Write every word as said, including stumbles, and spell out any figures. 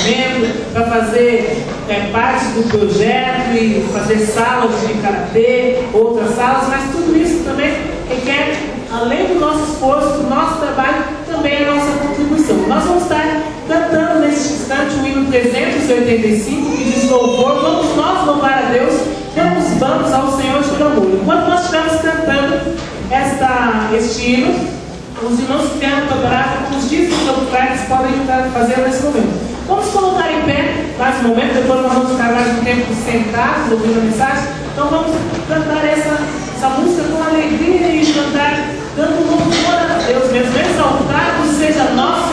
desenvolvimento, para fazer é, parte do projeto e fazer salas de karatê, outras salas, mas tudo isso também requer, além do nosso esforço, do nosso trabalho, também a nossa contribuição. Nós vamos estar cantando neste instante o hino trezentos e oitenta e cinco, que diz louvor. Vamos nós louvar a Deus, damos vamos ao Senhor por amor. Enquanto nós estivermos cantando esta, este hino, os irmãos que vieram para adorar, com os dízimos oficiais, podem estar fazendo nesse momento. Vamos colocar em pé mais um momento, depois nós vamos ficar mais um tempo sentados, ouvindo a mensagem. Então vamos cantar essa, essa música com alegria e cantar, dando louvor a Deus mesmo. Exaltado seja nosso